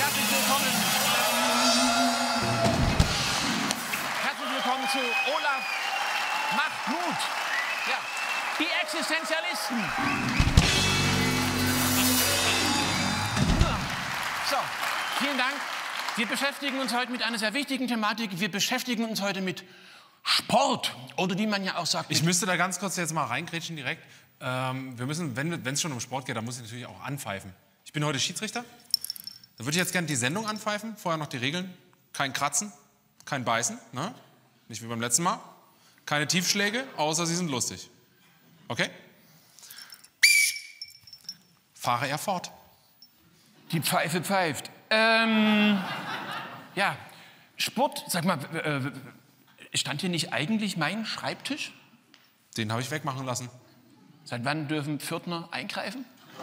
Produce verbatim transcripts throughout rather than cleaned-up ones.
Herzlich willkommen. Herzlich willkommen zu Olaf macht Mut. Ja, die Existenzialisten. So, vielen Dank. Wir beschäftigen uns heute mit einer sehr wichtigen Thematik. Wir beschäftigen uns heute mit Sport. Oder wie man ja auch sagt. Ich müsste da ganz kurz jetzt mal reingrätschen direkt. Ähm, wir müssen, wenn es schon um Sport geht, dann muss ich natürlich auch anpfeifen. Ich bin heute Schiedsrichter. Da würde ich jetzt gerne die Sendung anpfeifen. Vorher noch die Regeln. Kein Kratzen, kein Beißen. Ne? Nicht wie beim letzten Mal. Keine Tiefschläge, außer sie sind lustig. Okay? Fahre er fort. Die Pfeife pfeift. Ähm, ja, Sport, sag mal, äh, stand hier nicht eigentlich mein Schreibtisch? Den habe ich wegmachen lassen. Seit wann dürfen Pförtner eingreifen?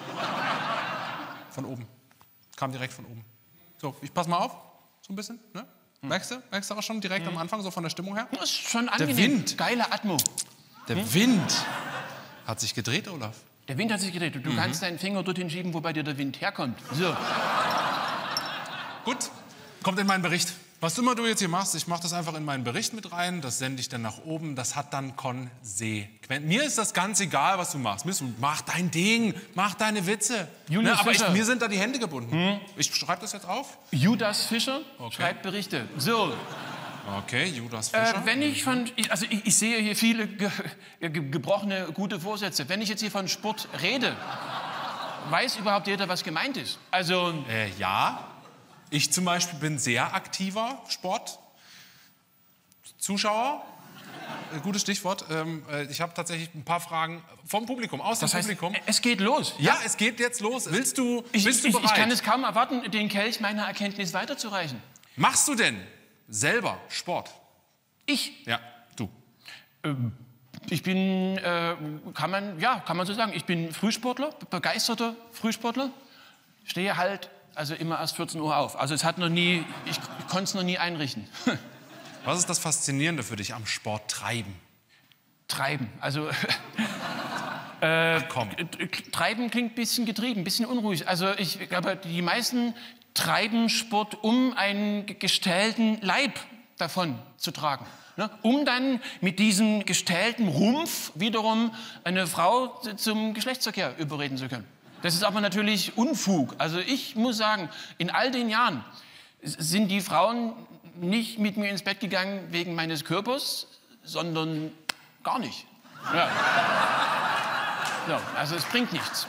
Von oben. Kam direkt von oben. So, ich pass mal auf, so ein bisschen. Ne? Hm. Merkst du? Merkst du auch schon direkt hm. am Anfang, so von der Stimmung her? Das ist schon angenehm. Der Wind. Geile Atmo. Der hm? Wind hat sich gedreht, Olaf. Der Wind hat sich gedreht. Du mhm. kannst deinen Finger dorthin schieben, wo bei dir der Wind herkommt. So. Gut, kommt in meinen Bericht. Was immer du jetzt hier machst, ich mache das einfach in meinen Bericht mit rein, das sende ich dann nach oben, das hat dann Konsequenzen. Mir ist das ganz egal, was du machst. Mach dein Ding, mach deine Witze. Julius ne, aber Fischer. Ich, mir sind da die Hände gebunden. Hm? Ich schreibe das jetzt auf. Judas Fischer okay. schreibt Berichte. So. Okay, Judas Fischer. Äh, wenn ich von, also ich, ich sehe hier viele ge, ge, gebrochene gute Vorsätze. Wenn ich jetzt hier von Sport rede, weiß überhaupt jeder, was gemeint ist? Also äh, ja. Ich zum Beispiel bin sehr aktiver Sportzuschauer. Gutes Stichwort. Ich habe tatsächlich ein paar Fragen vom Publikum, aus dem das heißt, Publikum. Es geht los. Ja, es geht jetzt los. Willst du, ich, bist du ich, bereit? Ich kann es kaum erwarten, den Kelch meiner Erkenntnis weiterzureichen. Machst du denn selber Sport? Ich? Ja, du. Ähm, ich bin, äh, kann man, ja, kann man so sagen, ich bin Frühsportler, begeisterter Frühsportler. Stehe halt also immer erst vierzehn Uhr auf. Also es hat noch nie, ich, ich konnte es noch nie einrichten. Was ist das Faszinierende für dich am Sport treiben? Treiben, also äh, Ach, komm. Treiben klingt ein bisschen getrieben, ein bisschen unruhig. Also ich glaube, die meisten treiben Sport, um einen gestählten Leib davon zu tragen. Ne? Um dann mit diesem gestählten Rumpf wiederum eine Frau zum Geschlechtsverkehr überreden zu können. Das ist aber natürlich Unfug. Also ich muss sagen, in all den Jahren sind die Frauen nicht mit mir ins Bett gegangen wegen meines Körpers, sondern gar nicht. Ja. So, also es bringt nichts.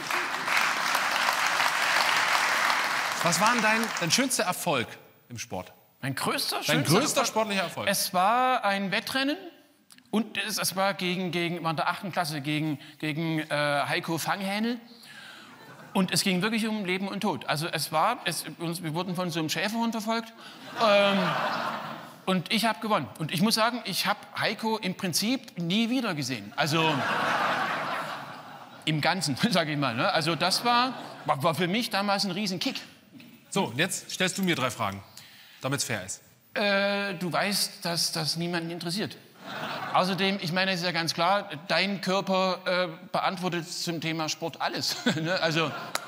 Was war denn dein, dein schönster Erfolg im Sport? Mein größter, dein größter sportlicher Erfolg? Es war ein Wettrennen. Und es, es war gegen, gegen, war in der achten Klasse gegen, gegen äh, Heiko Fanghähnel. Und es ging wirklich um Leben und Tod. Also es war, es, uns, wir wurden von so einem Schäferhund verfolgt. Ähm, und ich habe gewonnen. Und ich muss sagen, ich habe Heiko im Prinzip nie wieder gesehen. Also im Ganzen, sage ich mal. Ne? Also das war, war, war für mich damals ein Riesenkick. So, jetzt stellst du mir drei Fragen, damit es fair ist. Äh, du weißt, dass das niemanden interessiert. Außerdem, ich meine, es ist ja ganz klar, dein Körper äh, beantwortet zum Thema Sport alles. ne? Also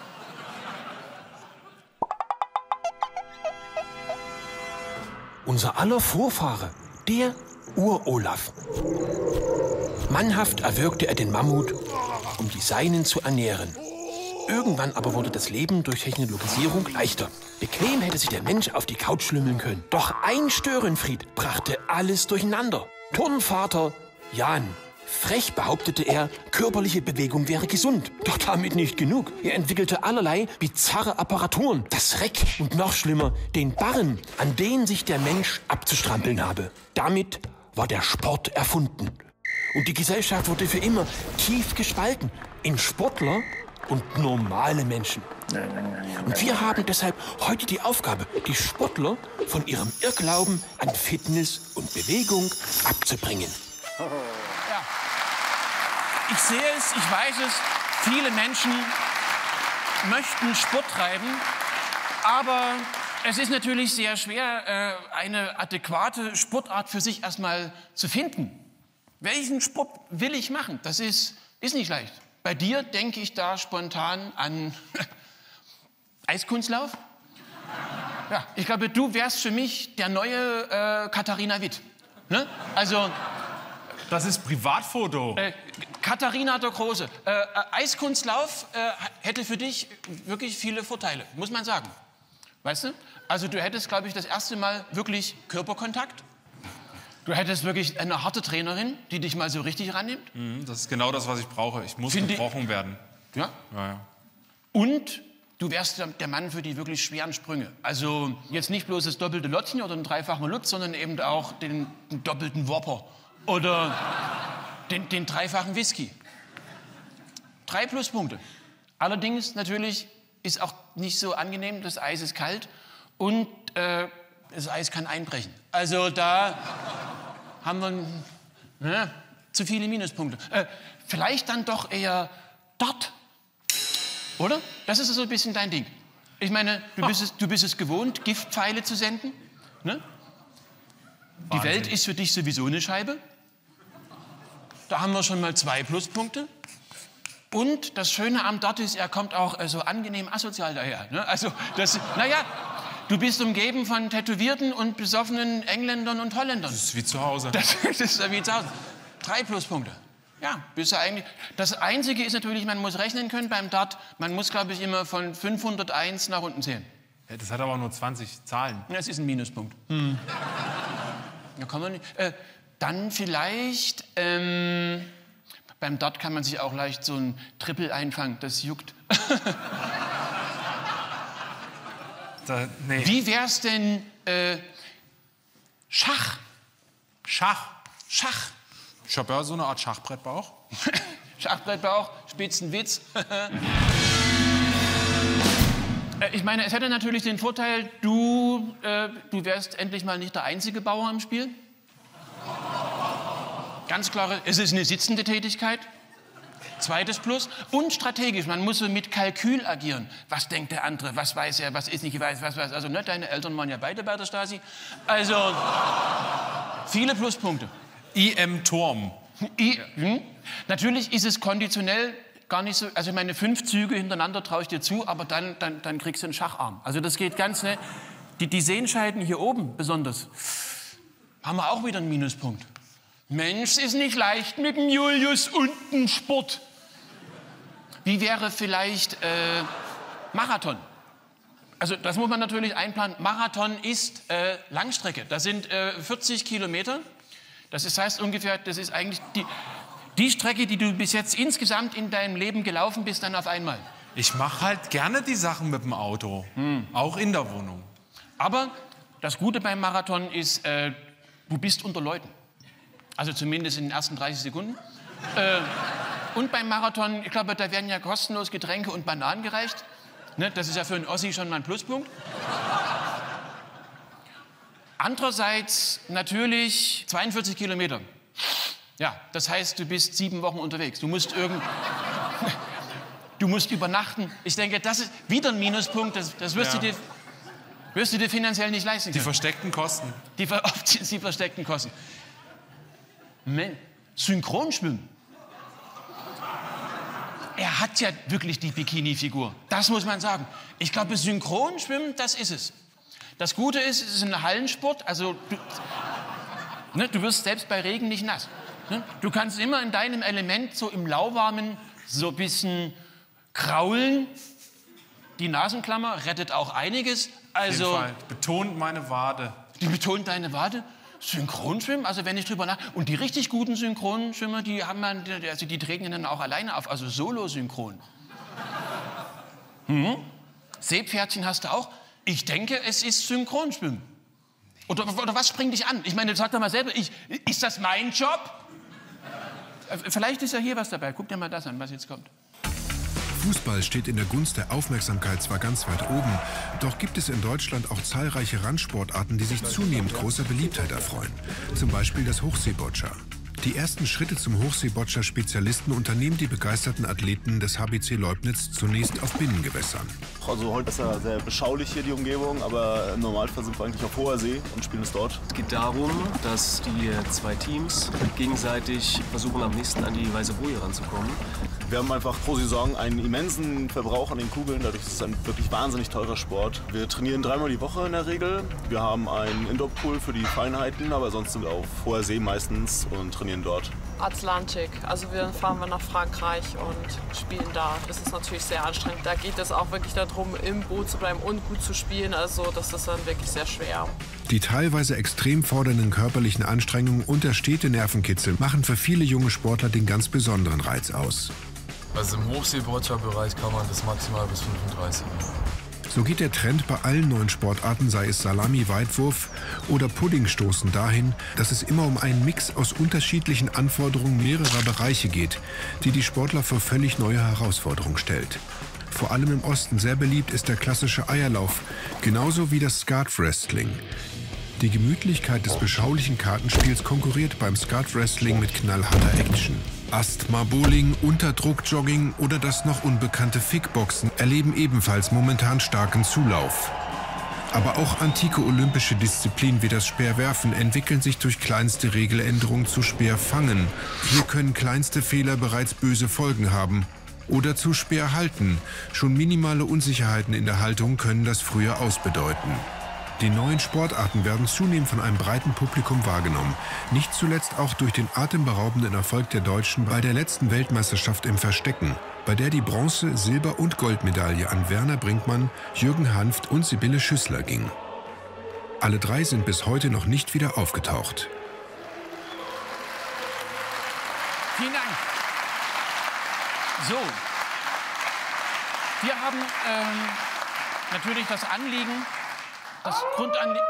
unser aller Vorfahre, der Ur-Olaf. Mannhaft erwürgte er den Mammut, um die Seinen zu ernähren. Irgendwann aber wurde das Leben durch Technologisierung leichter. Bequem hätte sich der Mensch auf die Couch schlümmeln können. Doch ein Störenfried brachte alles durcheinander. Turnvater Jan. Frech behauptete er, körperliche Bewegung wäre gesund. Doch damit nicht genug. Er entwickelte allerlei bizarre Apparaturen. Das Reck und noch schlimmer, den Barren, an den sich der Mensch abzustrampeln habe. Damit war der Sport erfunden. Und die Gesellschaft wurde für immer tief gespalten in Sportler und normale Menschen. Und wir haben deshalb heute die Aufgabe, die Sportler von ihrem Irrglauben an Fitness und Bewegung abzubringen. Ja. Ich sehe es, ich weiß es, viele Menschen möchten Sport treiben, aber es ist natürlich sehr schwer, eine adäquate Sportart für sich erstmal zu finden. Welchen Sport will ich machen? Das ist, ist nicht leicht. Bei dir denke ich da spontan an Eiskunstlauf. Ja, ich glaube, du wärst für mich der neue äh, Katharina Witt. Ne? Also... Das ist Privatfoto. Äh, Katharina der Große. Äh, Eiskunstlauf äh, hätte für dich wirklich viele Vorteile, muss man sagen. Weißt du? Also du hättest, glaube ich, das erste Mal wirklich Körperkontakt. Du hättest wirklich eine harte Trainerin, die dich mal so richtig rannimmt. Mhm, das ist genau das, was ich brauche. Ich muss Find gebrochen werden. Ja? Ja, ja. Und du wärst der- der Mann für die wirklich schweren Sprünge. Also jetzt nicht bloß das doppelte Lottchen oder einen dreifachen Lutz, sondern eben auch den, den doppelten Whopper. Oder den, den dreifachen Whisky. Drei Pluspunkte. Allerdings natürlich ist auch nicht so angenehm, das Eis ist kalt und äh, das Eis kann einbrechen. Also da haben wir ne, zu viele Minuspunkte. Äh, vielleicht dann doch eher dort, oder? Das ist so ein bisschen dein Ding. Ich meine, du bist es, du bist es gewohnt, Giftpfeile zu senden. Ne? Die Wahnsinn. Welt ist für dich sowieso eine Scheibe. Da haben wir schon mal zwei Pluspunkte. Und das Schöne am Dart ist, er kommt auch äh, so angenehm asozial daher. Ne? Also, das, naja, du bist umgeben von tätowierten und besoffenen Engländern und Holländern. Das ist wie zu Hause. Das, das ist ja wie zu Hause. Drei Pluspunkte. Ja, bist du eigentlich. Das Einzige ist natürlich, man muss rechnen können beim Dart. Man muss, glaube ich, immer von fünfhunderteins nach unten zählen. Ja, das hat aber nur zwanzig Zahlen. Das ist ein Minuspunkt. Hm. Da kann man nicht. Äh, dann vielleicht. Ähm, beim Dart kann man sich auch leicht so ein Triple einfangen. Das juckt. Da, nee. Wie wär's denn äh, Schach? Schach. Schach. Ich habe ja so eine Art Schachbrettbauch. Schachbrettbauch, Spitzenwitz. Äh, Ich meine, es hätte natürlich den Vorteil, du, äh, du wärst endlich mal nicht der einzige Bauer im Spiel. Ganz klare, es ist eine sitzende Tätigkeit. Zweites Plus. Und strategisch, man muss so mit Kalkül agieren. Was denkt der andere, was weiß er, was ist nicht weiß, was weiß. Also, ne, deine Eltern waren ja beide bei der Stasi. Also, viele Pluspunkte. I M Turm. I, hm? Natürlich ist es konditionell gar nicht so, also meine fünf Züge hintereinander traue ich dir zu, aber dann, dann, dann kriegst du einen Schacharm. Also das geht ganz schnell. Die, die Sehenscheiden hier oben besonders, haben wir auch wieder einen Minuspunkt. Mensch, es ist nicht leicht mit dem Julius und dem Sport. Wie wäre vielleicht äh, Marathon? Also das muss man natürlich einplanen. Marathon ist äh, Langstrecke. Das sind äh, vierzig Kilometer. Das ist, heißt ungefähr, das ist eigentlich die, die Strecke, die du bis jetzt insgesamt in deinem Leben gelaufen bist, dann auf einmal. Ich mache halt gerne die Sachen mit dem Auto. Hm. Auch in der Wohnung. Aber das Gute beim Marathon ist, äh, du bist unter Leuten. Also zumindest in den ersten dreißig Sekunden. Äh, und beim Marathon, ich glaube, da werden ja kostenlos Getränke und Bananen gereicht. Ne? Das ist ja für einen Ossi schon mal ein Pluspunkt. Andererseits natürlich zweiundvierzig Kilometer. Ja, das heißt, du bist sieben Wochen unterwegs. Du musst irgend... Du musst übernachten. Ich denke, das ist wieder ein Minuspunkt. Das, das wirst, Ja. du dir, wirst du dir finanziell nicht leisten Die können. versteckten Kosten. Die, ver die, die versteckten Kosten. Men Synchronschwimmen. Er hat ja wirklich die Bikini-Figur. Das muss man sagen. Ich glaube, Synchronschwimmen, das ist es. Das Gute ist, es ist ein Hallensport. Also, du, ne, du wirst selbst bei Regen nicht nass. Ne? Du kannst immer in deinem Element so im Lauwarmen so ein bisschen kraulen. Die Nasenklammer rettet auch einiges. Also, Auf jeden Fall. Betont meine Wade. die betont deine Wade. Synchronschwimmen, also wenn ich drüber nach... Und die richtig guten Synchronschwimmer, die haben man, also die treten dann auch alleine auf, also Solo-Synchron. Mhm. Seepferdchen hast du auch. Ich denke, es ist Synchronschwimmen. Oder, oder was springt dich an? Ich meine, sag doch mal selber, ich, ist das mein Job? Äh, Vielleicht ist ja hier was dabei. Guck dir mal das an, was jetzt kommt. Fußball steht in der Gunst der Aufmerksamkeit zwar ganz weit oben, doch gibt es in Deutschland auch zahlreiche Randsportarten, die sich zunehmend großer Beliebtheit erfreuen. Zum Beispiel das Hochseeboccia. Die ersten Schritte zum Hochseeboccia-Spezialisten unternehmen die begeisterten Athleten des H B C Leubnitz zunächst auf Binnengewässern. Also heute ist ja sehr beschaulich hier die Umgebung, aber im Normalfall sind wir eigentlich auf hoher See und spielen es dort. Es geht darum, dass die zwei Teams gegenseitig versuchen, am nächsten an die weiße Boje ranzukommen. Wir haben einfach pro Saison einen immensen Verbrauch an den Kugeln, dadurch ist es ein wirklich wahnsinnig teurer Sport. Wir trainieren dreimal die Woche in der Regel. Wir haben einen Indoor-Pool für die Feinheiten, aber sonst sind wir auf hoher See meistens und trainieren dort. Atlantik, also wir fahren wir nach Frankreich und spielen da. Das ist natürlich sehr anstrengend. Da geht es auch wirklich darum, im Boot zu bleiben und gut zu spielen. Also das ist dann wirklich sehr schwer. Die teilweise extrem fordernden körperlichen Anstrengungen und der stete Nervenkitzel machen für viele junge Sportler den ganz besonderen Reiz aus. Also im Hochseebotscher-Bereich kann man das maximal bis fünfunddreißig. So geht der Trend bei allen neuen Sportarten, sei es Salami, Weitwurf oder Puddingstoßen, dahin, dass es immer um einen Mix aus unterschiedlichen Anforderungen mehrerer Bereiche geht, die die Sportler vor völlig neue Herausforderungen stellt. Vor allem im Osten sehr beliebt ist der klassische Eierlauf, genauso wie das Skat-Wrestling. Die Gemütlichkeit des beschaulichen Kartenspiels konkurriert beim Skat-Wrestling mit knallharter Action. Asthma-Bowling, Unterdruck-Jogging oder das noch unbekannte Fickboxen erleben ebenfalls momentan starken Zulauf. Aber auch antike olympische Disziplinen wie das Speerwerfen entwickeln sich durch kleinste Regeländerungen zu Speerfangen. Hier können kleinste Fehler bereits böse Folgen haben. Oder zu Speerhalten. Schon minimale Unsicherheiten in der Haltung können das früher ausbedeuten. Die neuen Sportarten werden zunehmend von einem breiten Publikum wahrgenommen. Nicht zuletzt auch durch den atemberaubenden Erfolg der Deutschen bei der letzten Weltmeisterschaft im Verstecken, bei der die Bronze-, Silber- und Goldmedaille an Werner Brinkmann, Jürgen Hanft und Sibylle Schüssler ging. Alle drei sind bis heute noch nicht wieder aufgetaucht. Vielen Dank. So, wir haben ähm, natürlich das Anliegen, das Grundanliegen...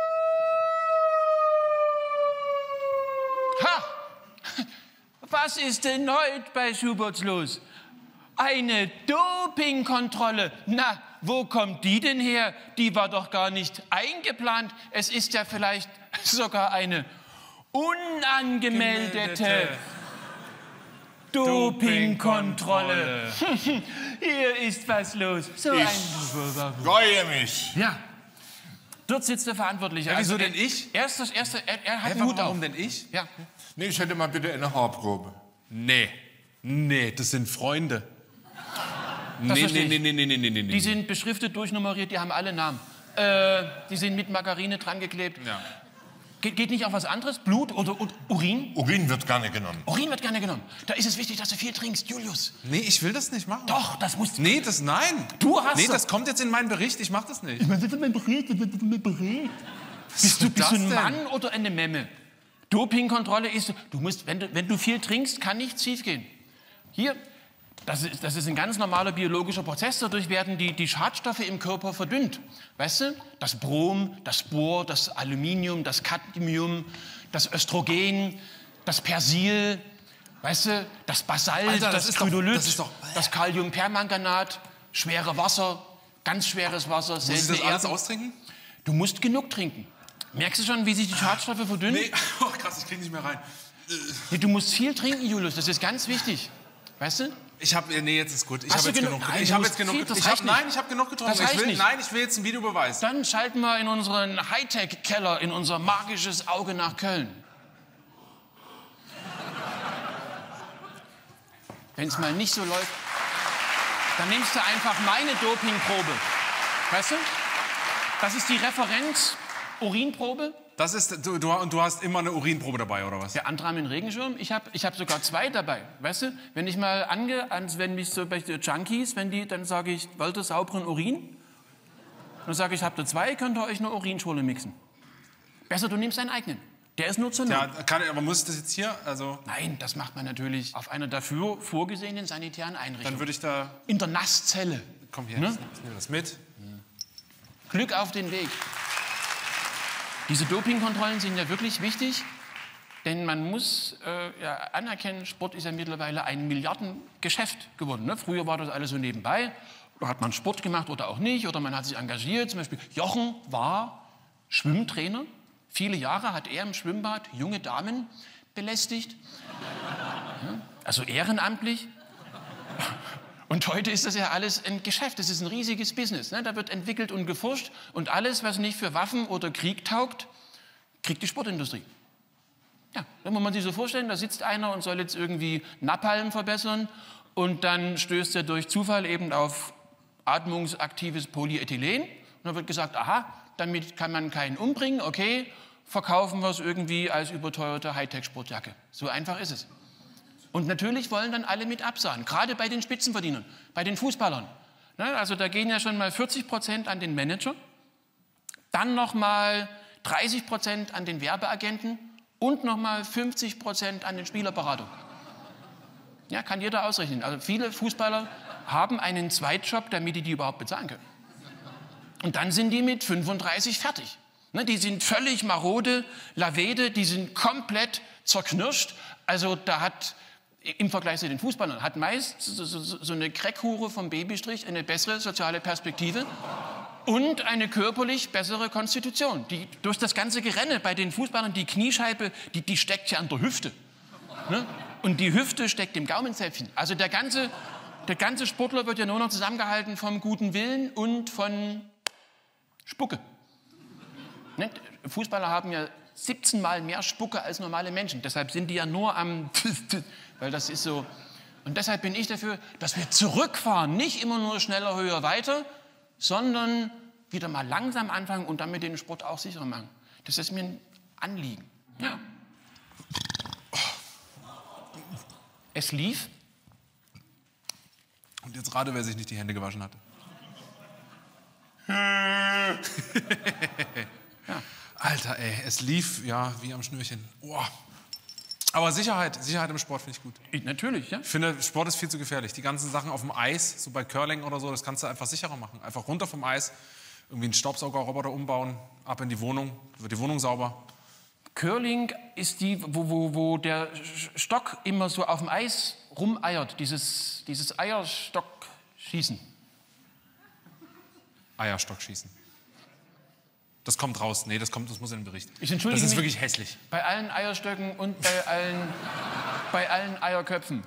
Ha! Was ist denn heute bei Schuberts los? Eine Dopingkontrolle. Na, wo kommt die denn her? Die war doch gar nicht eingeplant. Es ist ja vielleicht sogar eine unangemeldete Dopingkontrolle. Hier ist was los. So Ich ein... freue mich. Ja. Dort sitzt der Verantwortliche. Ja, wieso Also, denn ich? Er ist das Erste, er, er hat Hä, den Hut warum auf. denn ich? Ja. Nee, ich hätte mal bitte eine Haarprobe. Nee. Nee, das sind Freunde. Das Nee, verstehe nee, ich. nee, nee, nee, nee, nee, nee. Die sind beschriftet, durchnummeriert, die haben alle Namen. Äh, die sind mit Margarine dran geklebt. Ja. Ge geht nicht auch was anderes? Blut oder U Urin? Urin wird gerne genommen. Urin wird gerne genommen. Da ist es wichtig, dass du viel trinkst, Julius. Nee, ich will das nicht machen. Doch, das musst du. Nee, das, nein. Du hast Nee, doch- das kommt jetzt in meinen Bericht, ich mach das nicht. Ich meine, mein Bericht, mein Bericht. Bist du, bist du ein das Mann denn? oder eine Memme? Dopingkontrolle ist, du musst, wenn du, wenn du viel trinkst, kann nichts schiefgehen. Hier, das ist, das ist ein ganz normaler biologischer Prozess. Dadurch werden die, die Schadstoffe im Körper verdünnt. Weißt du? Das Brom, das Bor, das Aluminium, das Cadmium, das Östrogen, das Persil, weißt du? Das Basalt, Alter, das das ist doch- Phydolyt, das ist doch- das Kaliumpermanganat, schwere Wasser, ganz schweres Wasser, Muss ich seltene das alles Erden. austrinken? Du musst genug trinken. Merkst du schon, wie sich die Schadstoffe verdünnen? Nee, oh, krass, ich krieg nicht mehr rein. Nee, du musst viel trinken, Julius, das ist ganz wichtig. Weißt du? Ich hab, nee, jetzt ist gut. Ich Hast habe du jetzt genug? genug. Nein, Ich du habe musst jetzt genug. viel, das ich reicht hab, nicht. nein, ich habe genug getrunken. Das reicht Ich will, nicht. nein, ich will jetzt einen Videobeweis. Dann schalten wir in unseren Hightech-Keller, in unser magisches Auge nach Köln. Wenn es mal nicht so läuft, dann nimmst du einfach meine Dopingprobe. Weißt du? Das ist die Referenz-Urinprobe. Das ist, du, du, und du hast immer eine Urinprobe dabei, oder was? Der andere haben einen Regenschirm. Ich habe ich hab sogar zwei dabei. Weißt du, wenn ich mal ange, an- wenn mich so bei den Junkies, wenn die, dann sage ich, wollt ihr sauberen Urin? Dann sage ich, habt ihr zwei, könnt ihr euch eine Urinschule mixen. Besser, du nimmst deinen eigenen. Der ist nur zur Not. Ja, kann, aber muss ich das jetzt hier, also, Nein, das macht man natürlich auf einer dafür vorgesehenen sanitären Einrichtung. dann würde ich da, In der Nasszelle. komm hier, Ne? ich nehme das mit. Glück auf den Weg. Diese Dopingkontrollen sind ja wirklich wichtig, denn man muss äh, ja, anerkennen, Sport ist ja mittlerweile ein Milliardengeschäft geworden. Ne? Früher war das alles so nebenbei. Da hat man Sport gemacht oder auch nicht, oder man hat sich engagiert. Zum Beispiel Jochen war Schwimmtrainer. Viele Jahre hat er im Schwimmbad junge Damen belästigt. Ja, also ehrenamtlich. Und heute ist das ja alles ein Geschäft, das ist ein riesiges Business. Ne? Da wird entwickelt und geforscht und alles, was nicht für Waffen oder Krieg taugt, kriegt die Sportindustrie. Ja, da muss man sich so vorstellen, da sitzt einer und soll jetzt irgendwie Napalm verbessern und dann stößt er durch Zufall eben auf atmungsaktives Polyethylen. Und dann wird gesagt, aha, damit kann man keinen umbringen, okay, verkaufen wir es irgendwie als überteuerte Hightech-Sportjacke. So einfach ist es. Und natürlich wollen dann alle mit absahen, gerade bei den Spitzenverdienern, bei den Fußballern. Ne, also da gehen ja schon mal vierzig Prozent an den Manager, dann noch mal dreißig Prozent an den Werbeagenten und noch mal fünfzig Prozent an den Spielerberater. Ja, kann jeder ausrechnen. Also viele Fußballer haben einen Zweitjob, damit die die überhaupt bezahlen können. Und dann sind die mit fünfunddreißig fertig. Ne, die sind völlig marode, lavede, die sind komplett zerknirscht. Also da hat im Vergleich zu den Fußballern hat meist so, so, so eine Crackhure vom Babystrich eine bessere soziale Perspektive und eine körperlich bessere Konstitution. Die, durch das ganze Gerenne bei den Fußballern, die Kniescheibe, die, die steckt ja an der Hüfte. Ne? Und die Hüfte steckt im Gaumenzäpfchen. Also der ganze, der ganze Sportler wird ja nur noch zusammengehalten vom guten Willen und von Spucke. Ne? Fußballer haben ja siebzehn Mal mehr Spucke als normale Menschen. Deshalb sind die ja nur am... Weil das ist so. Und deshalb bin ich dafür, dass wir zurückfahren. Nicht immer nur schneller, höher, weiter, sondern wieder mal langsam anfangen und damit den Sport auch sicherer machen. Das ist mir ein Anliegen. Ja. Es lief. Und jetzt rate, wer sich nicht die Hände gewaschen hat. Ja. Alter, ey, es lief, ja, wie am Schnürchen. Oh. Aber Sicherheit, Sicherheit im Sport finde ich gut. Ich, natürlich, ja. Ich finde, Sport ist viel zu gefährlich. Die ganzen Sachen auf dem Eis, so bei Curling oder so, das kannst du einfach sicherer machen. Einfach runter vom Eis, irgendwie einen Staubsaugerroboter umbauen, ab in die Wohnung, wird die Wohnung sauber. Curling ist die, wo, wo, wo der Stock immer so auf dem Eis rumeiert, dieses, dieses Eierstockschießen. Eierstockschießen. Das kommt raus. Nee, das kommt, das muss in den Bericht. Ich entschuldige das ist mich wirklich hässlich. Bei allen Eierstöcken und bei allen, bei allen Eierköpfen.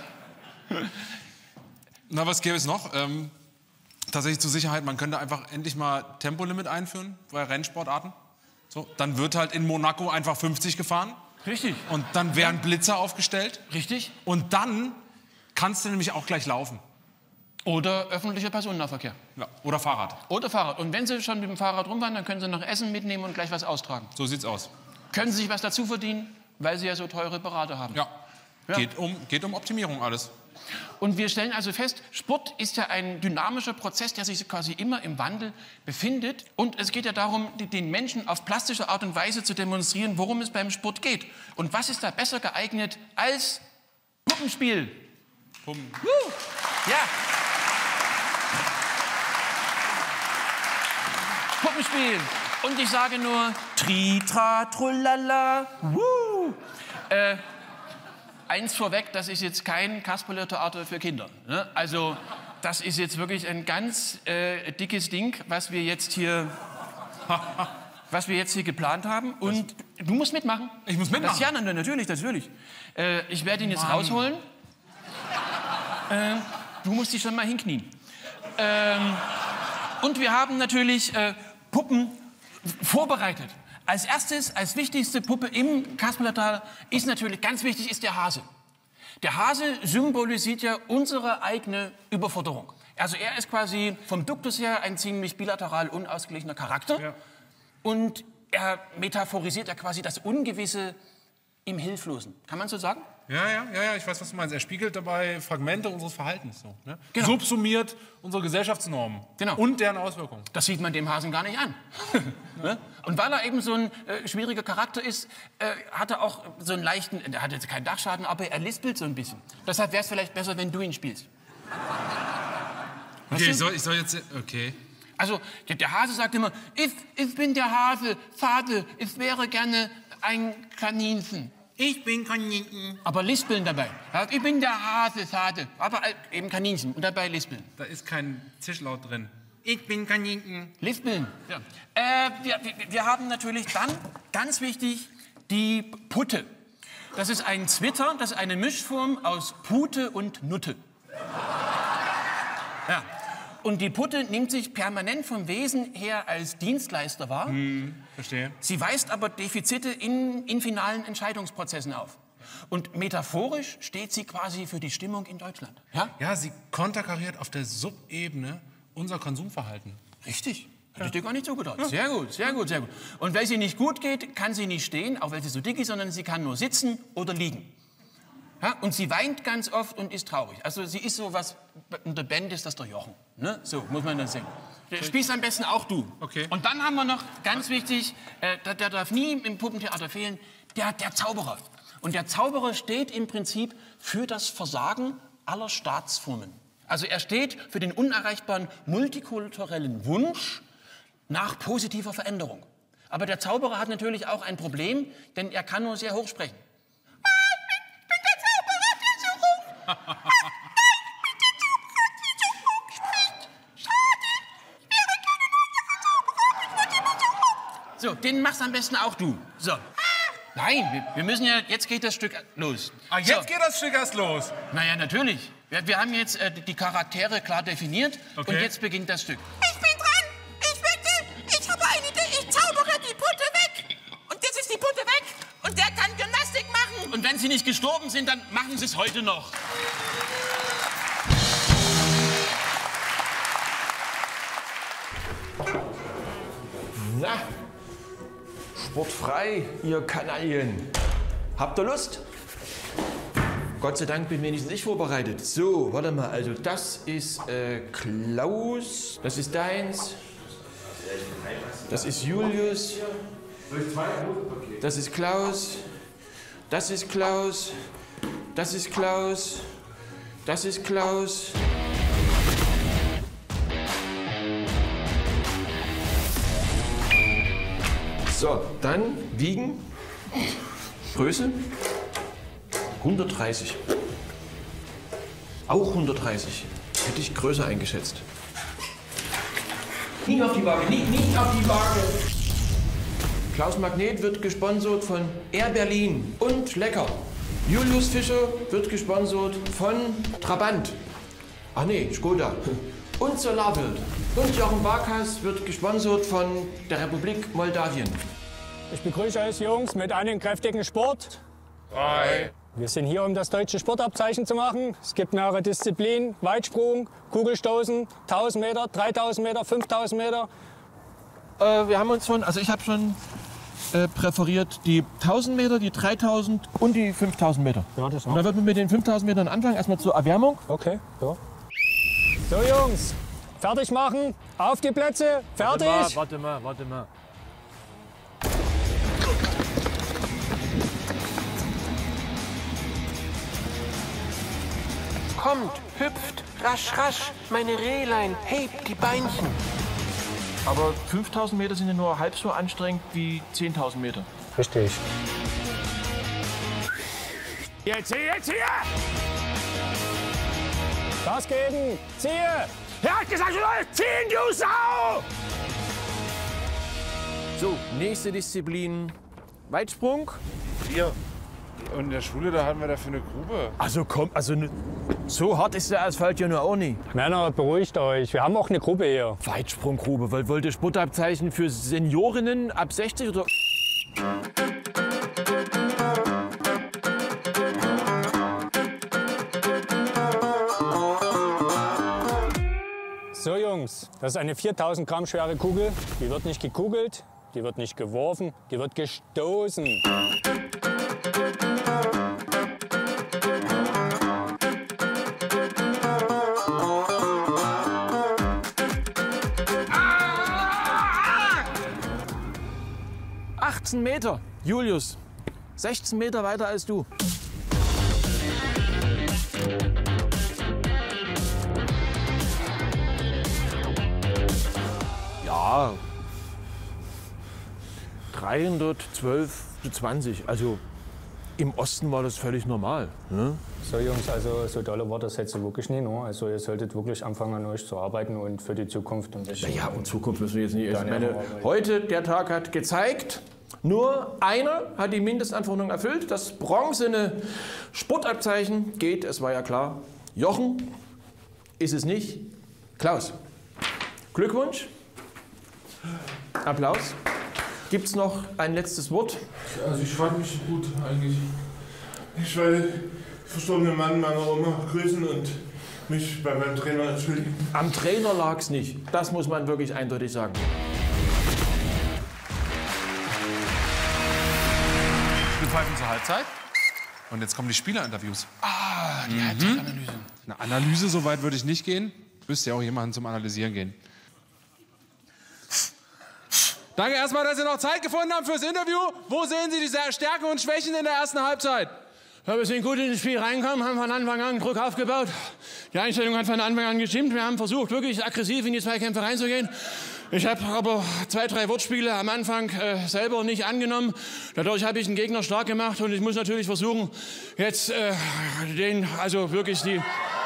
Na, was gäbe es noch? Ähm, tatsächlich zur Sicherheit, man könnte einfach endlich mal Tempolimit einführen bei Rennsportarten. So, dann wird halt in Monaco einfach fünfzig gefahren. Richtig. Und dann werden Blitzer aufgestellt. Richtig. Und dann kannst du nämlich auch gleich laufen. Oder öffentlicher Personennahverkehr. Ja, oder Fahrrad. Oder Fahrrad. Und wenn Sie schon mit dem Fahrrad rumfahren, dann können Sie noch Essen mitnehmen und gleich was austragen. So sieht's aus. Können Sie sich was dazu verdienen, weil Sie ja so teure Berater haben. Ja. Ja. Geht um, geht um Optimierung alles. Und wir stellen also fest, Sport ist ja ein dynamischer Prozess, der sich quasi immer im Wandel befindet. Und es geht ja darum, den Menschen auf plastische Art und Weise zu demonstrieren, worum es beim Sport geht. Und was ist da besser geeignet als Puppenspiel? Puppen. Woo. Ja. Puppenspiel. Und ich sage nur Tri, Tra, Trullala. Woo. Äh, eins vorweg, das ist jetzt kein Kasperle-Theater für Kinder. Ne? Also das ist jetzt wirklich ein ganz äh, dickes Ding, was wir jetzt hier, was wir jetzt hier geplant haben. Und du musst mitmachen. Ich muss mitmachen? Das, ja, natürlich, natürlich. Äh, ich werde ihn jetzt Mann. rausholen. Äh, du musst dich schon mal hinknien. Ähm, und wir haben natürlich äh, Puppen vorbereitet. Als erstes, als wichtigste Puppe im Kasperletal ist natürlich, ganz wichtig, ist der Hase. Der Hase symbolisiert ja unsere eigene Überforderung. Also er ist quasi vom Duktus her ein ziemlich bilateral unausgeglichener Charakter. Ja. Und er metaphorisiert ja quasi das Ungewisse im Hilflosen. Kann man so sagen? Ja, ja, ja, ja, ich weiß, was du meinst. Er spiegelt dabei Fragmente unseres Verhaltens. So, ne? Genau. Subsumiert unsere Gesellschaftsnormen Genau. und deren Auswirkungen. Das sieht man dem Hasen gar nicht an. Ne? Und weil er eben so ein äh, schwieriger Charakter ist, äh, hat er auch so einen leichten, er hat jetzt keinen Dachschaden, aber er lispelt so ein bisschen. Deshalb wäre es vielleicht besser, wenn du ihn spielst. Weißt Okay, du? ich soll, ich soll jetzt... Okay. Also der, der Hase sagt immer, ich, ich bin der Hase, Vater, ich wäre gerne ein Kaninchen. Ich bin Kaninchen. Aber lispeln dabei. Ja, ich bin der Hase, Vater, aber eben Kaninchen und dabei lispeln. Da ist kein Zischlaut drin. Ich bin Kaninchen. Lispeln. Ja. Äh, wir, wir, wir haben natürlich dann, ganz wichtig, die Putte. Das ist ein Zwitter, das ist eine Mischform aus Pute und Nutte. Ja. Und die Putte nimmt sich permanent vom Wesen her als Dienstleister wahr. Hm, verstehe. Sie weist aber Defizite in, in finalen Entscheidungsprozessen auf. Und metaphorisch steht sie quasi für die Stimmung in Deutschland. Ja, Ja, sie konterkariert auf der Subebene unser Konsumverhalten. richtig. Hätte ich dir gar nicht zugetraut. Sehr gut, sehr gut, sehr gut. Und weil sie nicht gut geht, kann sie nicht stehen, auch weil sie so dick ist, sondern sie kann nur sitzen oder liegen. Ja, und sie weint ganz oft und ist traurig. Also sie ist so was, in der Band ist das der Jochen. Ne? So muss man das sehen. Der spielst am besten auch du. Okay. Und dann haben wir noch, ganz wichtig, äh, der, der darf nie im Puppentheater fehlen, der, der Zauberer. Und der Zauberer steht im Prinzip für das Versagen aller Staatsformen. Also er steht für den unerreichbaren multikulturellen Wunsch nach positiver Veränderung. Aber der Zauberer hat natürlich auch ein Problem, denn er kann nur sehr hoch sprechen. Ich bin der Zauberer, der so hoch. So, den machst am besten auch du. So. Nein, wir, wir müssen ja, jetzt geht das Stück los. Ah, jetzt so. geht das Stück erst los. Naja, natürlich. Wir, wir haben jetzt äh, die Charaktere klar definiert Okay. und jetzt beginnt das Stück. Ich bin dran. Ich möchte, ich habe eine Idee. Ich zaubere die Putte weg. Und jetzt ist die Putte weg. Und der kann Gymnastik machen. Und wenn sie nicht gestorben sind, dann machen sie es heute noch. Na, sportfrei, ihr Kanaillen. Habt ihr Lust? Gott sei Dank bin wenigstens ich vorbereitet. So, warte mal, also das ist äh, Klaus, das ist deins, das ist Julius, das ist Klaus, das ist Klaus, das ist Klaus, das ist Klaus. So, dann wiegen, Größe, hundertdreißig. Auch hundertdreißig. Hätte ich größer eingeschätzt. Nicht auf die Waage, nicht, nicht auf die Waage. Klaus Magnet wird gesponsert von Air Berlin und Lecker. Julius Fischer wird gesponsert von Trabant. Ach nee, Skoda. Und Solarbild. Und Jochen Barkas wird gesponsert von der Republik Moldawien. Ich begrüße euch Jungs mit einem kräftigen Sport. Hi. Wir sind hier, um das deutsche Sportabzeichen zu machen. Es gibt mehrere Disziplinen. Weitsprung, Kugelstoßen, tausend Meter, dreitausend Meter, fünftausend Meter. Äh, wir haben uns schon, also ich habe schon äh, präferiert die tausend Meter, die dreitausend und die fünftausend Meter. Ja, das Und dann wird man mit den fünftausend Metern anfangen, erstmal zur Erwärmung. Okay, ja. So Jungs, fertig machen, auf die Plätze, fertig. Warte mal, warte mal, warte mal. Kommt, hüpft, rasch, rasch, meine Rehlein, hebt die Beinchen. Aber fünftausend Meter sind ja nur halb so anstrengend wie zehntausend Meter. Richtig. Jetzt hier, jetzt hier! Gas geben, ziehe. Er hat gesagt, du sollst ziehen, du Sau! So, nächste Disziplin, Weitsprung. Hier. Und in der Schule, da hatten wir dafür eine Grube. Also komm, also ne- so hart ist der Asphalt ja nur auch nicht. Männer, beruhigt euch. Wir haben auch eine Gruppe hier. Weitsprunggrube, weil wollte Sportabzeichen für Seniorinnen ab sechzig oder... So Jungs, das ist eine viertausend Gramm schwere Kugel. Die wird nicht gekugelt, die wird nicht geworfen, die wird gestoßen. achtzehn Meter, Julius. sechzehn Meter weiter als du. Ja, dreihundertzwölf zu zwanzig. Also im Osten war das völlig normal. Ne? So Jungs, also so dolle war das jetzt wirklich nicht. Ne? Also ihr solltet wirklich anfangen an euch zu arbeiten und für die Zukunft ein bisschen... Ja, und Zukunft müssen wir jetzt nicht. Ich Dann meine, ja, aber- heute, der Tag hat gezeigt, nur einer hat die Mindestanforderung erfüllt. Das bronzene Sportabzeichen geht, es war ja klar. Jochen ist es nicht. Klaus, Glückwunsch. Applaus. Gibt es noch ein letztes Wort? Also ich fand mich gut eigentlich. Ich will verstorbenen Mann meiner Oma grüßen und mich bei meinem Trainer entschuldigen. Am Trainer lag's nicht. Das muss man wirklich eindeutig sagen. Wir pfeifen zur Halbzeit. Und jetzt kommen die Spielerinterviews. Ah, die Mhm. Halbzeitanalyse. Eine Analyse, so weit würde ich nicht gehen. Müsste ja auch jemanden zum Analysieren gehen. Danke erstmal, dass Sie noch Zeit gefunden haben fürs Interview. Wo sehen Sie die Stärken und Schwächen in der ersten Halbzeit? Ja, wir sind gut in das Spiel reingekommen, haben von Anfang an Druck aufgebaut. Die Einstellung hat von Anfang an gestimmt. Wir haben versucht, wirklich aggressiv in die Zweikämpfe reinzugehen. Ich habe aber zwei, drei Wortspiele am Anfang äh, selber nicht angenommen. Dadurch habe ich den Gegner stark gemacht und ich muss natürlich versuchen, jetzt äh, den, also wirklich die...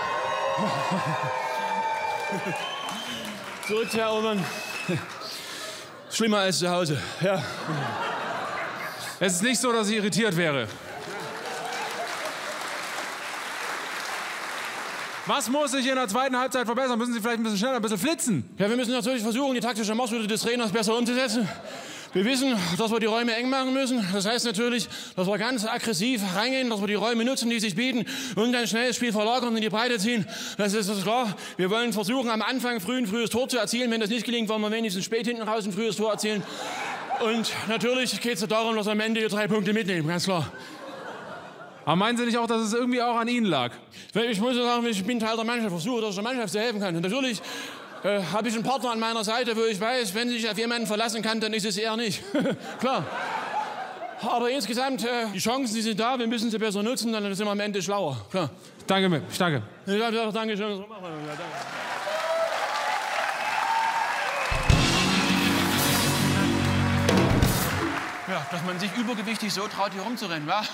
Zurück zu Herr Ullmann. Schlimmer als zu Hause, ja. Es ist nicht so, dass ich irritiert wäre. Was muss sich in der zweiten Halbzeit verbessern? Müssen Sie vielleicht ein bisschen schneller, ein bisschen flitzen? Ja, wir müssen natürlich versuchen, die taktische Marschroute des Trainers besser umzusetzen. Wir wissen, dass wir die Räume eng machen müssen. Das heißt natürlich, dass wir ganz aggressiv reingehen, dass wir die Räume nutzen, die sich bieten und dann schnell das Spiel verlagern und in die Breite ziehen. Das ist klar. Wir wollen versuchen, am Anfang früh ein frühes Tor zu erzielen. Wenn das nicht gelingt, wollen wir wenigstens spät hinten raus ein frühes Tor erzielen. Und natürlich geht es darum, dass wir am Ende die drei Punkte mitnehmen, ganz klar. Aber meinen Sie nicht auch, dass es irgendwie auch an Ihnen lag? Ich muss sagen, ich bin Teil der Mannschaft, versuche, dass ich der Mannschaft zu helfen kann. Und natürlich äh, habe ich einen Partner an meiner Seite, wo ich weiß, wenn sich auf jemanden verlassen kann, dann ist es er nicht. Klar. Aber insgesamt, äh, die Chancen, die sind da, wir müssen sie besser nutzen, dann sind wir am Ende schlauer. Klar. Danke, Mick. Danke. Ja, ja, danke schön. So machen wir. Ja, danke. Ja, dass man sich übergewichtig so traut, hier rumzurennen, wa?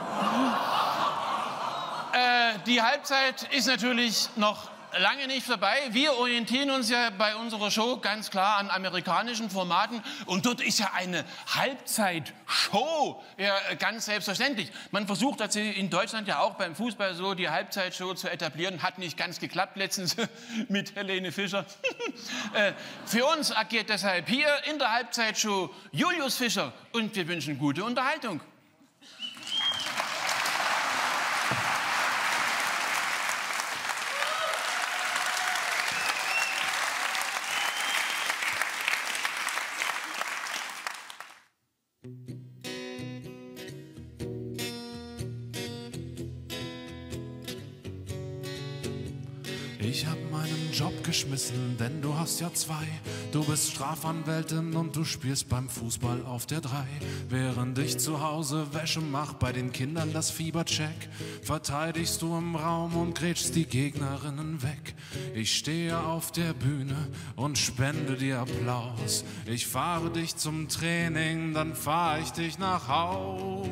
äh, die Halbzeit ist natürlich noch lange nicht vorbei. Wir orientieren uns ja bei unserer Show ganz klar an amerikanischen Formaten. Und dort ist ja eine Halbzeitshow ja, ganz selbstverständlich. Man versucht das in Deutschland ja auch beim Fußball so, die Halbzeitshow zu etablieren. Hat nicht ganz geklappt letztens mit Helene Fischer. äh, für uns agiert deshalb hier in der Halbzeitshow Julius Fischer. Und wir wünschen gute Unterhaltung. Ich hab meinen Job geschmissen, denn du hast ja zwei. Du bist Strafanwältin und du spielst beim Fußball auf der drei. Während ich zu Hause Wäsche mach, bei den Kindern das Fiebercheck, verteidigst du im Raum und grätschst die Gegnerinnen weg. Ich stehe auf der Bühne und spende dir Applaus. Ich fahre dich zum Training, dann fahr ich dich nach Haus.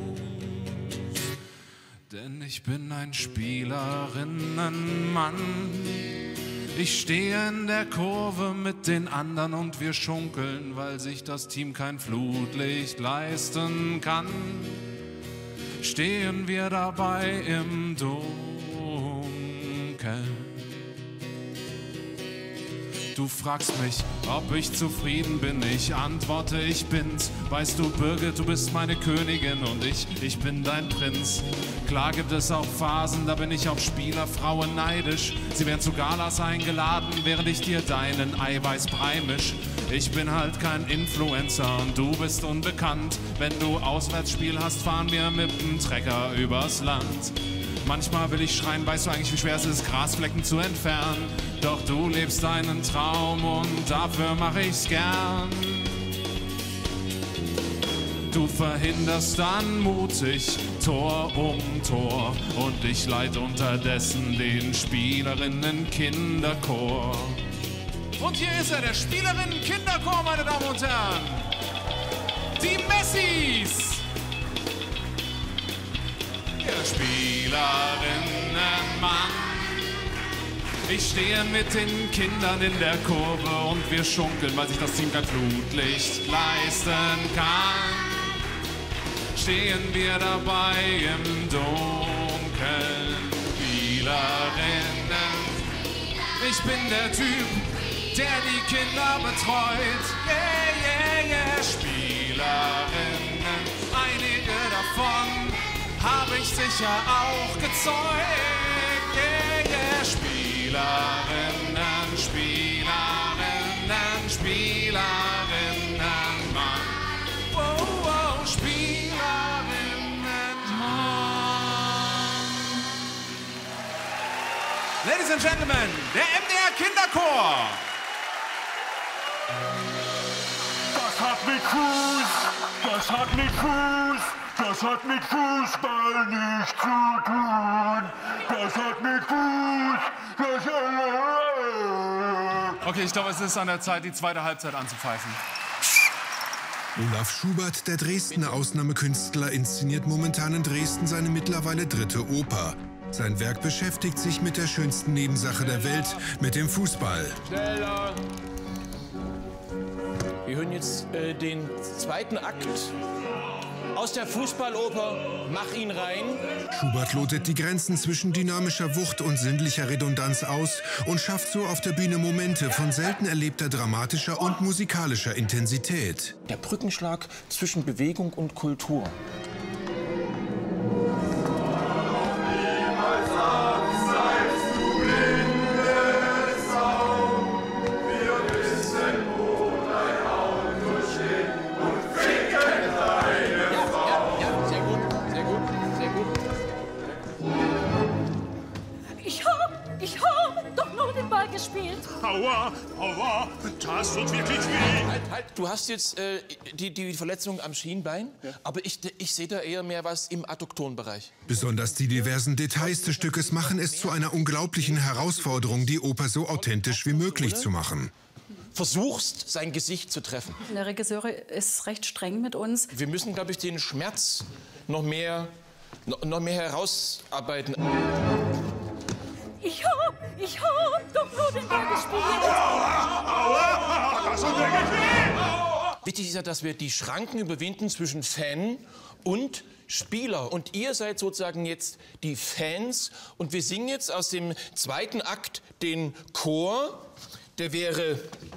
Denn ich bin ein Spielerinnenmann. Ich stehe in der Kurve mit den anderen und wir schunkeln, weil sich das Team kein Flutlicht leisten kann. Stehen wir dabei im Dunkeln. Du fragst mich, ob ich zufrieden bin. Ich antworte, ich bin's. Weißt du, Birgit, du bist meine Königin und ich, ich bin dein Prinz. Klar gibt es auch Phasen, da bin ich auf Spielerfrauen neidisch. Sie werden zu Galas eingeladen, während ich dir deinen Eiweißbrei misch. Ich bin halt kein Influencer und du bist unbekannt. Wenn du Auswärtsspiel hast, fahren wir mit dem Trecker übers Land. Manchmal will ich schreien, weißt du eigentlich, wie schwer es ist, Grasflecken zu entfernen? Doch du lebst deinen Traum und dafür mach ich's gern. Du verhinderst dann mutig Tor um Tor und ich leite unterdessen den Spielerinnen-Kinderchor. Und hier ist er, der Spielerinnen-Kinderchor, meine Damen und Herren. Die Messis! Der Spielerinnenmann. Ich stehe mit den Kindern in der Kurve und wir schunkeln, weil sich das Team kein Flutlicht leisten kann. Stehen wir dabei im Dunkeln, Spielerinnen. Ich bin der Typ, der die Kinder betreut. Yeah, yeah, yeah, Spielerinnen. Einige davon habe ich sich sicher auch gezeugt. Yeah, yeah. Spielerinnen, Spielerinnen, Spielerinnen, Mann. Wow, wow, Spielerinnen, Mann. Ladies and Gentlemen, der M D R Kinderchor. Das hat mit Fuß, das hat mit Fuß, das hat mit Fußball nichts zu tun. Das hat mit Fuß, das hat... Okay, ich glaube, es ist an der Zeit, die zweite Halbzeit anzupfeifen. Olaf Schubert, der Dresdner Ausnahmekünstler, inszeniert momentan in Dresden seine mittlerweile dritte Oper. Sein Werk beschäftigt sich mit der schönsten Nebensache der Welt, mit dem Fußball. Schneller. Wir hören jetzt äh, den zweiten Akt aus der Fußballoper Mach ihn rein. Schubert lotet die Grenzen zwischen dynamischer Wucht und sinnlicher Redundanz aus und schafft so auf der Bühne Momente von selten erlebter dramatischer und musikalischer Intensität. Der Brückenschlag zwischen Bewegung und Kultur. Gespielt. Aua, aua, das tut wirklich weh. Halt, halt, du hast jetzt äh, die, die Verletzung am Schienbein, ja. Aber ich, ich sehe da eher mehr was im Adduktorenbereich. Besonders die diversen Details des Stückes machen es zu einer unglaublichen Herausforderung, die Oper so authentisch wie möglich zu machen. Versuchst, sein Gesicht zu treffen. Der Regisseur ist recht streng mit uns. Wir müssen, glaube ich, den Schmerz noch mehr, noch, noch mehr herausarbeiten. Ich hab, ich hab doch nur den Ball gespielt. Aua, aua, das tut wirklich weh. Wichtig ist ja, dass wir die Schranken überwinden zwischen Fan und Spieler. Und ihr seid sozusagen jetzt die Fans. Und wir singen jetzt aus dem zweiten Akt den Chor. Der wäre...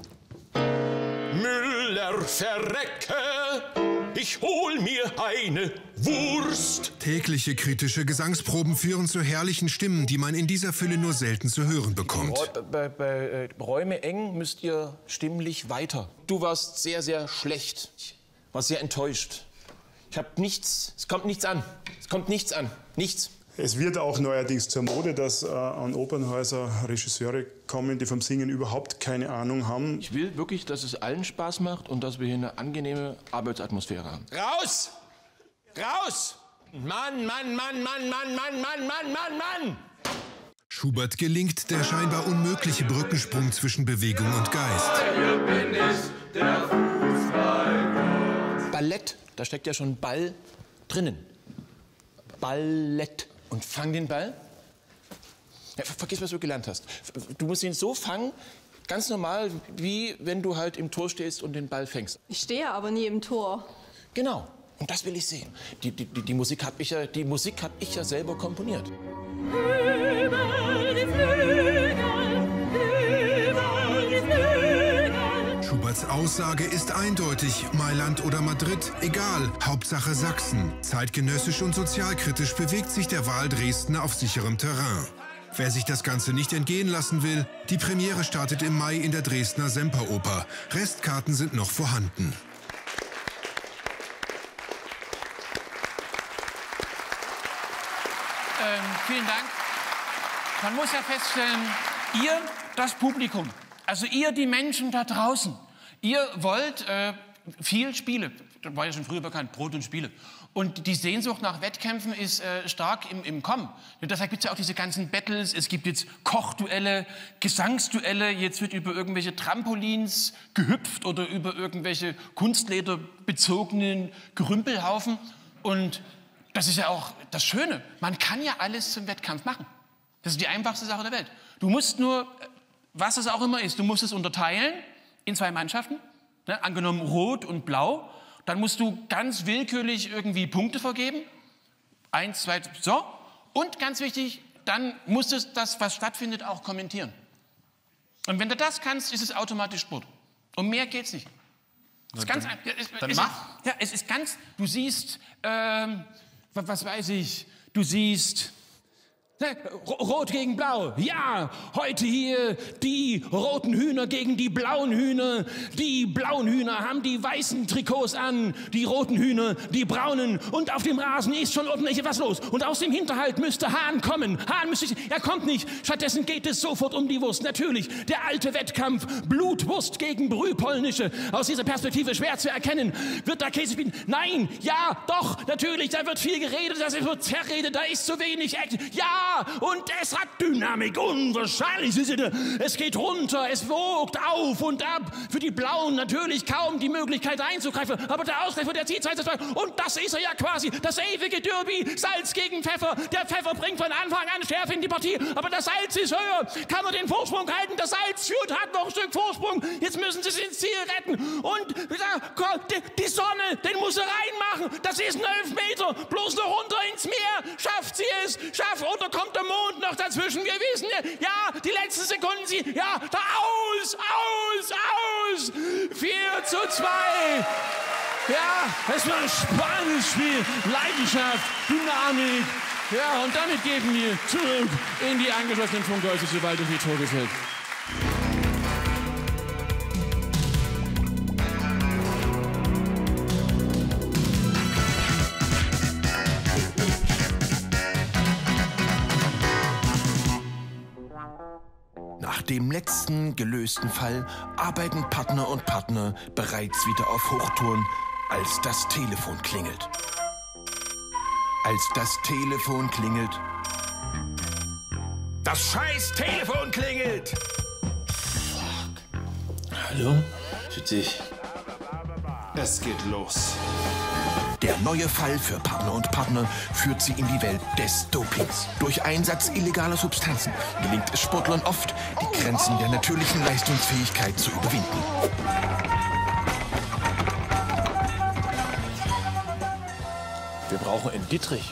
Müller, verrecke, ich hol mir eine Wurst. Tägliche kritische Gesangsproben führen zu herrlichen Stimmen, die man in dieser Fülle nur selten zu hören bekommt. Bei, bei, bei äh, Räume eng müsst ihr stimmlich weiter. Du warst sehr, sehr schlecht. Ich war sehr enttäuscht. Ich hab nichts, es kommt nichts an. Es kommt nichts an, nichts. Es wird auch neuerdings zur Mode, dass äh, an Opernhäuser Regisseure kommen, die vom Singen überhaupt keine Ahnung haben. Ich will wirklich, dass es allen Spaß macht und dass wir hier eine angenehme Arbeitsatmosphäre haben. Raus! Raus! Mann, Mann, Mann, Mann, Mann, Mann, Mann, Mann, Mann, Mann! Schubert gelingt der scheinbar unmögliche Brückensprung zwischen Bewegung und Geist. Hier bin ich, der Fußballgott. Ballett, da steckt ja schon Ball drinnen. Ballett. Und fang den Ball. Ja, vergiss, was du gelernt hast. Du musst ihn so fangen, ganz normal, wie wenn du halt im Tor stehst und den Ball fängst. Ich stehe aber nie im Tor. Genau. Und das will ich sehen. Die, die, die, die Musik habe ich, ja, die Musik hab ich ja selber komponiert. Über die Flügel, über die Flügel. Schuberts Aussage ist eindeutig. Mailand oder Madrid, egal. Hauptsache Sachsen. Zeitgenössisch und sozialkritisch bewegt sich der Wahl-Dresdner auf sicherem Terrain. Wer sich das Ganze nicht entgehen lassen will, die Premiere startet im Mai in der Dresdner Semperoper. Restkarten sind noch vorhanden. Ähm, vielen Dank. Man muss ja feststellen, ihr, das Publikum, also ihr, die Menschen da draußen, ihr wollt äh, viel Spiele. Das war ja schon früher bekannt, Brot und Spiele. Und die Sehnsucht nach Wettkämpfen ist äh, stark im, im Kommen. Und deshalb gibt es ja auch diese ganzen Battles. Es gibt jetzt Kochduelle, Gesangsduelle. Jetzt wird über irgendwelche Trampolins gehüpft oder über irgendwelche kunstlederbezogenen Gerümpelhaufen. Und das ist ja auch das Schöne. Man kann ja alles zum Wettkampf machen. Das ist die einfachste Sache der Welt. Du musst nur, was es auch immer ist, du musst es unterteilen in zwei Mannschaften. Ne? Angenommen Rot und Blau. Dann musst du ganz willkürlich irgendwie Punkte vergeben. Eins, zwei, so. Und ganz wichtig, dann musst du das, was stattfindet, auch kommentieren. Und wenn du das kannst, ist es automatisch Sport. Um mehr geht's nicht. Es ist ganz, es, dann es, mach. Ja, es ist ganz, du siehst, ähm, was weiß ich, du siehst Rot gegen Blau. Ja, heute hier die roten Hühner gegen die blauen Hühner. Die blauen Hühner haben die weißen Trikots an, die roten Hühner die braunen. Und auf dem Rasen ist schon ordentlich was los. Und aus dem Hinterhalt müsste Hahn kommen. Hahn müsste... Er kommt nicht. Stattdessen geht es sofort um die Wurst. Natürlich, der alte Wettkampf. Blutwurst gegen Brühpolnische. Aus dieser Perspektive schwer zu erkennen. Wird da Käse spielen? Nein, ja, doch, natürlich. Da wird viel geredet, da wird zerredet, da ist zu wenig Action. Ja! Und es hat Dynamik, unwahrscheinlich. Es geht runter, es wogt auf und ab. Für die Blauen natürlich kaum die Möglichkeit einzugreifen. Aber der Ausgleich wird erzielt. Und das ist er ja quasi, das ewige Derby. Salz gegen Pfeffer. Der Pfeffer bringt von Anfang an Schärfe in die Partie. Aber das Salz ist höher. Kann er den Vorsprung halten? Das Salz führt, hat noch ein Stück Vorsprung. Jetzt müssen sie es ins Ziel retten. Und die Sonne, den muss er reinmachen. Das ist ein Elfmeter. Bloß noch runter ins Meer. Schafft sie es? Schafft oder kommt der Mond noch dazwischen? Wir wissen ja, die letzten Sekunden, sie, ja, da aus, aus, aus. vier zu zwei. Ja, es war ein spannendes Spiel. Leidenschaft, Dynamik. Ja, und damit geben wir zurück in die angeschlossenen Funkhäuser, sobald uns die Tor gefällt. Nach dem letzten gelösten Fall arbeiten Partner und Partner bereits wieder auf Hochtouren, als das Telefon klingelt. Als das Telefon klingelt. Das scheiß Telefon klingelt! Fuck. Hallo? Für dich. Es geht los. Der neue Fall für Partner und Partner führt sie in die Welt des Dopings. Durch Einsatz illegaler Substanzen gelingt es Sportlern oft, die Grenzen der natürlichen Leistungsfähigkeit zu überwinden. Wir brauchen einen Dietrich.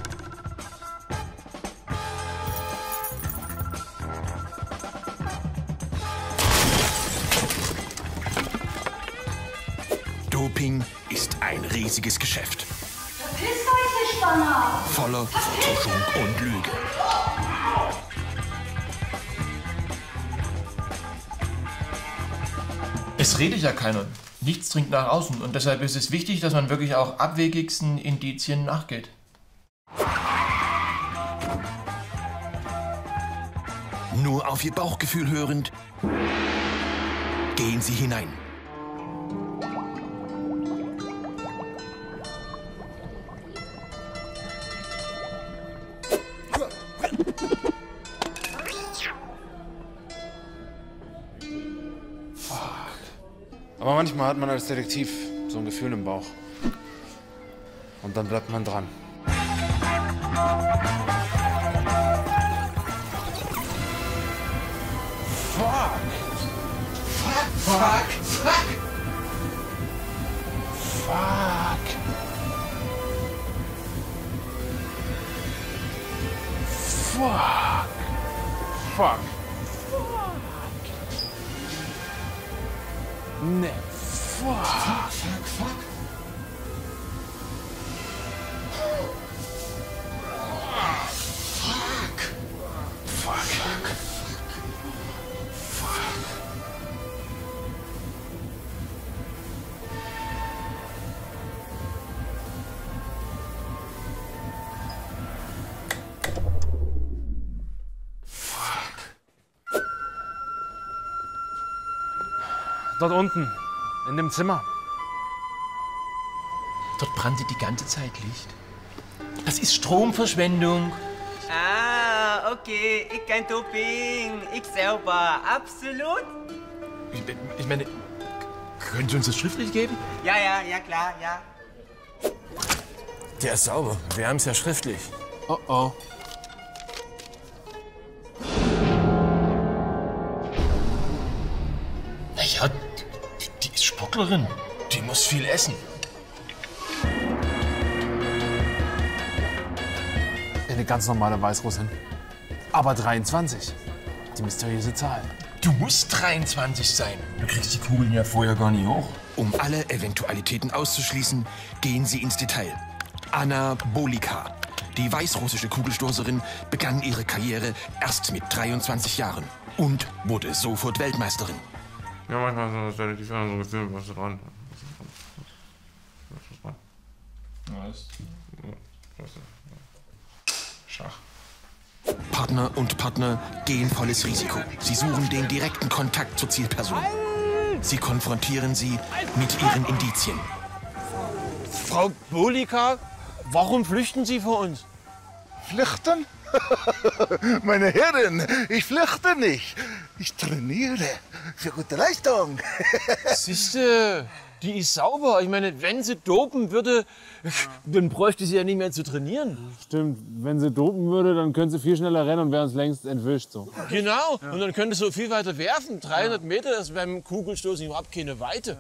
Doping ist ein riesiges Geschäft. Verpisst euch, ihr Spanner! Voller Vertuschung und Lüge. Es redet ja keiner. Nichts dringt nach außen. Und deshalb ist es wichtig, dass man wirklich auch abwegigsten Indizien nachgeht. Nur auf ihr Bauchgefühl hörend, gehen sie hinein. Aber manchmal hat man als Detektiv so ein Gefühl im Bauch. Und dann bleibt man dran. Fuck! Fuck! Fuck! Fuck! Fuck! Fuck! Fuck! Ne, fuck! Fuck, fuck, fuck! Fuck! Fuck! Fuck! Dort unten, in dem Zimmer. Dort brannte die ganze Zeit Licht. Das ist Stromverschwendung. Ah, okay. Ich kein Doping. Ich selber. Absolut. Ich, ich meine, können Sie uns das schriftlich geben? Ja, ja, ja, klar, ja. Der ist sauber. Wir haben es ja schriftlich. Oh, oh. Naja, die, die ist Sportlerin. Die muss viel essen. Eine ganz normale Weißrussin. Aber dreiundzwanzig. Die mysteriöse Zahl. Du musst dreiundzwanzig sein. Du kriegst die Kugeln ja vorher gar nicht hoch. Um alle Eventualitäten auszuschließen, gehen sie ins Detail. Anna Bolika, Die weißrussische Kugelstoßerin begann ihre Karriere erst mit dreiundzwanzig Jahren und wurde sofort Weltmeisterin. Ja, manchmal ist das relativ so ein Gefühl, was dran. Was? Schach. Partner und Partner gehen volles Risiko. Sie suchen den direkten Kontakt zur Zielperson. Sie konfrontieren sie mit ihren Indizien. Frau Bolika, warum flüchten Sie vor uns? Flüchten? Meine Herren, ich flüchte nicht. Ich trainiere für gute Leistung. Siehste, die ist sauber. Ich meine, wenn sie dopen würde, dann bräuchte sie ja nicht mehr zu trainieren. Stimmt, wenn sie dopen würde, dann könnte sie viel schneller rennen und wäre uns längst entwischt. So. Genau, und dann könnte sie so viel weiter werfen. dreihundert Meter, das ist beim Kugelstoßen überhaupt keine Weite.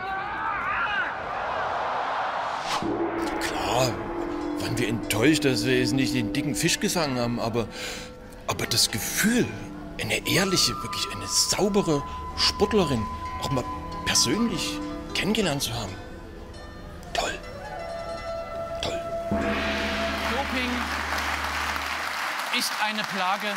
Klar, waren wir enttäuscht, dass wir jetzt nicht den dicken Fisch gefangen haben, aber, aber das Gefühl, eine ehrliche, wirklich eine saubere Sportlerin auch mal persönlich kennengelernt zu haben. Toll. Toll. Doping ist eine Plage.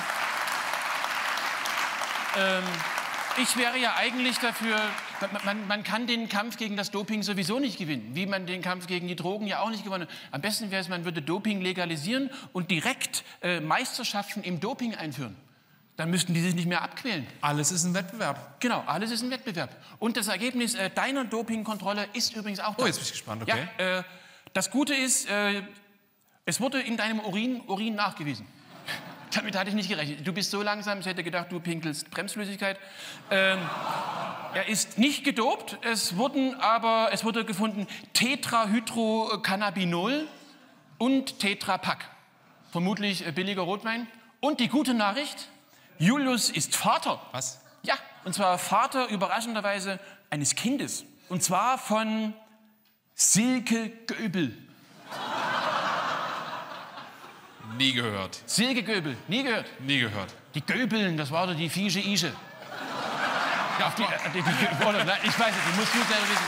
Ähm, ich wäre ja eigentlich dafür, man, man kann den Kampf gegen das Doping sowieso nicht gewinnen, wie man den Kampf gegen die Drogen ja auch nicht gewonnen hat. Am besten wäre es, man würde Doping legalisieren und direkt äh, Meisterschaften im Doping einführen. Dann müssten die sich nicht mehr abquälen. Alles ist ein Wettbewerb. Genau, alles ist ein Wettbewerb. Und das Ergebnis äh, deiner Dopingkontrolle ist übrigens auch da. Oh, jetzt bin ich gespannt, okay. Ja, äh, das Gute ist, äh, es wurde in deinem Urin, Urin nachgewiesen. Damit hatte ich nicht gerechnet. Du bist so langsam, ich hätte gedacht, du pinkelst Bremsflüssigkeit. Ähm, er ist nicht gedopt, es, wurden aber, es wurde gefunden Tetrahydrocannabinol und Tetrapack. Vermutlich äh, billiger Rotwein. Und die gute Nachricht, Julius ist Vater. Was? Ja, und zwar Vater überraschenderweise eines Kindes. Und zwar von Silke Göbel. Nie gehört. Silke Göbel, nie gehört. Nie gehört. Die Göbeln, das war doch die fiesche Ische. Ja, die, die, die, die, oder, nein, ich weiß nicht, die musst du selber wissen.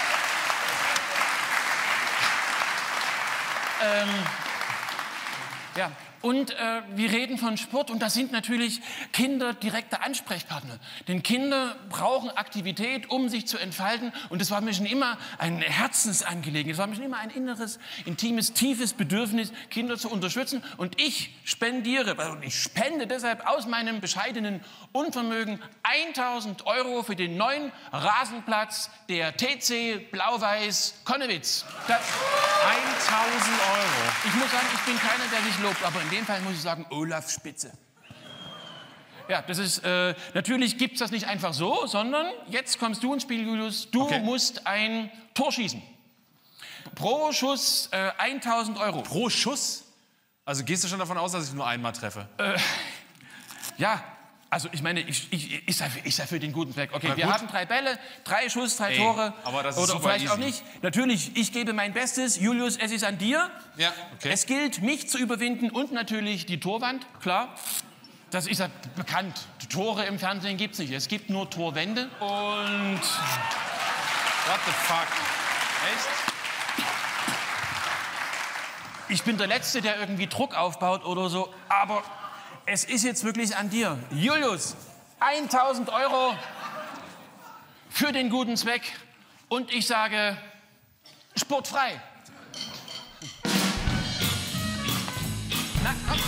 Ähm, ja. Und äh, wir reden von Sport und da sind natürlich Kinder direkte Ansprechpartner. Denn Kinder brauchen Aktivität, um sich zu entfalten. Und das war mir schon immer ein Herzensangelegenheit. Das war mir schon immer ein inneres, intimes, tiefes Bedürfnis, Kinder zu unterstützen. Und ich spendiere, und ich spende deshalb aus meinem bescheidenen Unvermögen eintausend Euro für den neuen Rasenplatz der T C Blau-Weiß Konnewitz. eintausend Euro. Ich muss sagen, ich bin keiner, der sich lobt, aber in dem Fall muss ich sagen, Olaf Spitze. Ja, das ist, äh, natürlich gibt es das nicht einfach so, sondern jetzt kommst du ins Spiel, Julius. Du okay. musst ein Tor schießen. Pro Schuss äh, eintausend Euro. Pro Schuss? Also gehst du schon davon aus, dass ich nur einmal treffe? Äh, ja, also ich meine, ich, ich, ich, sei, für, ich sei für den guten Zweck. Okay, Na wir gut. haben drei Bälle, drei Schuss, drei Ey, Tore. aber das ist oder super vielleicht easy. auch nicht. Natürlich, ich gebe mein Bestes. Julius, es ist an dir. Ja, okay. Es gilt, mich zu überwinden und natürlich die Torwand, klar. Das ist ja bekannt. Die Tore im Fernsehen gibt es nicht. Es gibt nur Torwände. Und... What the fuck? Echt? Ich bin der Letzte, der irgendwie Druck aufbaut oder so. Aber es ist jetzt wirklich an dir. Julius, eintausend Euro für den guten Zweck. Und ich sage, sportfrei. Na, komm.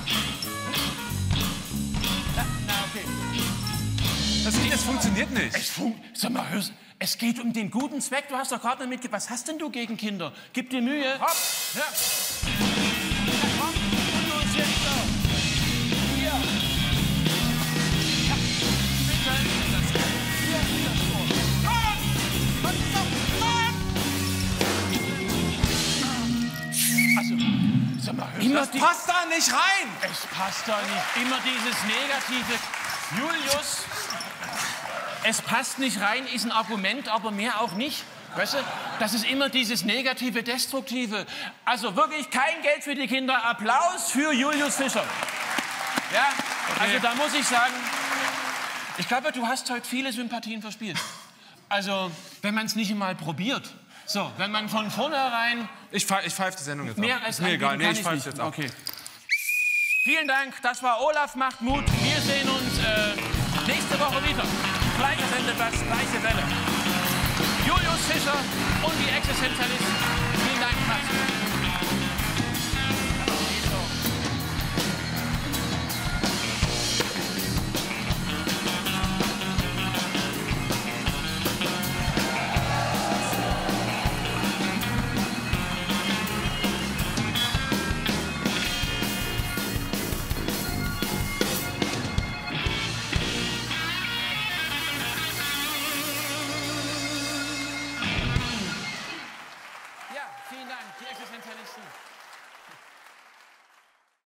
Na, na, okay. Das, das funktioniert nicht. Es, fun Sag mal, hörst, es geht um den guten Zweck. Du hast doch gerade mitge... Was hast denn du gegen Kinder? Gib dir Mühe. Hopp. Ja. Ja, komm. Und los jetzt da. Hier. Ja. Bitte. Hier, hier, so. Komm. Komm, komm. Also, sag mal, hörst Das die- passt da nicht rein. Es passt da nicht. Immer dieses Negative. Julius, es passt nicht rein, ist ein Argument, aber mehr auch nicht. Weißt du, das ist immer dieses Negative, Destruktive. Also wirklich kein Geld für die Kinder. Applaus für Julius Fischer. Ja, also da muss ich sagen, ich glaube, du hast heute viele Sympathien verspielt. Also, wenn man es nicht mal probiert, So, wenn man von vornherein... Ich, pfeif, ich pfeife die Sendung jetzt Mehr ab. als Ist mir egal, anbieten nee, kann ich ich pfeife nicht. jetzt ab. Okay. Vielen Dank, das war Olaf macht Mut. Wir sehen uns äh, nächste Woche wieder. Gleicher Sendeplatz, gleiche Welle. Julius Fischer und die Existenzialisten. Vielen Dank, Max. Vielen Dank, die Existenzialisten.